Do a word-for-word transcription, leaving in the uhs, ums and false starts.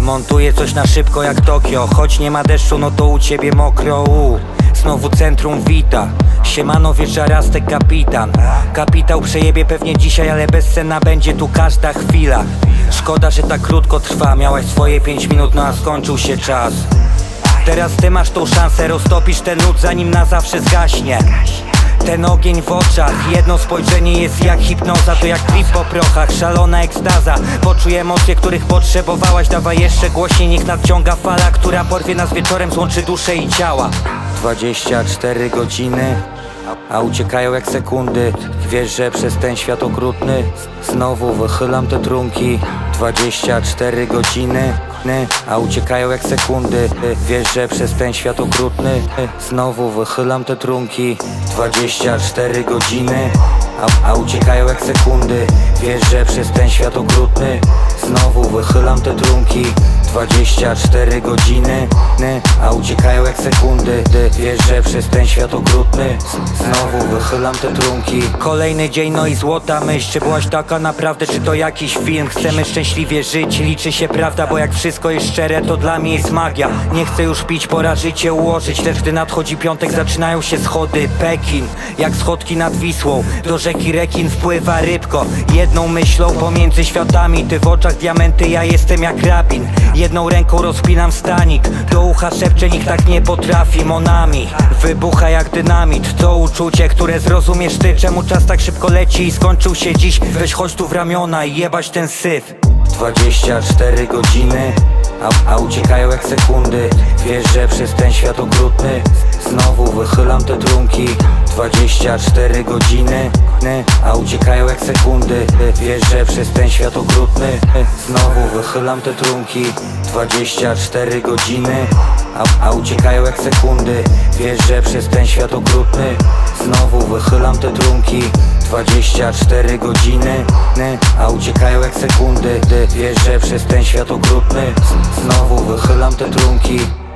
Montuję coś na szybko jak Tokio. Choć nie ma deszczu, no to u ciebie mokro. U. Znowu centrum wita. Siemano, wieczorastek kapitan. Kapitał przejebie pewnie dzisiaj, ale bezcenna będzie tu każda chwila. Szkoda, że tak krótko trwa. Miałaś swoje pięć minut, no a skończył się czas. Teraz ty masz tą szansę, roztopisz ten nut zanim na zawsze zgaśnie. Ten ogień w oczach, jedno spojrzenie jest jak hipnoza. To jak trip po prochach, szalona ekstaza. Poczuj emocje, których potrzebowałaś. Dawaj jeszcze głośniej, niech nadciąga fala, która porwie nas wieczorem, złączy duszę i ciała. Dwadzieścia cztery godziny, a uciekają jak sekundy. Wiesz, że przez ten świat okrutny znowu wychylam te trunki. Dwadzieścia cztery godziny, a uciekają jak sekundy. Wiesz, że przez ten świat okrutny znowu wychylam te trunki. Dwadzieścia cztery godziny, a, a uciekają jak sekundy. Wiesz, że przez ten świat okrutny znowu wychylam te trunki. Dwadzieścia cztery godziny, a uciekają jak sekundy. Wiesz, że przez ten świat okrutny znowu wychylam te trunki. Kolejny dzień, no i złota myśl. Czy byłaś taka naprawdę, czy to jakiś film? Chcemy szczęśliwie żyć, liczy się prawda, bo jak wszystko jest szczere, to dla mnie jest magia. Nie chcę już pić, pora życie ułożyć. Lecz gdy nadchodzi piątek, zaczynają się schody. Pekin, jak schodki nad Wisłą. Do rzeki rekin wpływa rybko. Jedną myślą pomiędzy światami. Ty w oczach diamenty, ja jestem jak rabin. Jedną ręką rozpinam stanik. Do ucha szepcze, nikt tak nie potrafi. Monami wybucha jak dynamit. To uczucie, które zrozumiesz ty. Czemu czas tak szybko leci i skończył się dziś? Weź chodź tu w ramiona i jebać ten syf. Dwadzieścia cztery godziny, a, a uciekają jak sekundy. Wiesz, że przez ten świat okrutny znowu wychylam te trunki. Dwadzieścia cztery godziny, a uciekają jak sekundy. Wiesz, że przez ten świat okrutny znowu wychylam te trunki. Dwadzieścia cztery godziny, a, a uciekają jak sekundy. Wiesz, że przez ten świat okrutny znowu wychylam te trunki. Dwadzieścia cztery godziny, a uciekają jak sekundy. Wiesz, że przez ten świat okrutny znowu wychylam te trunki.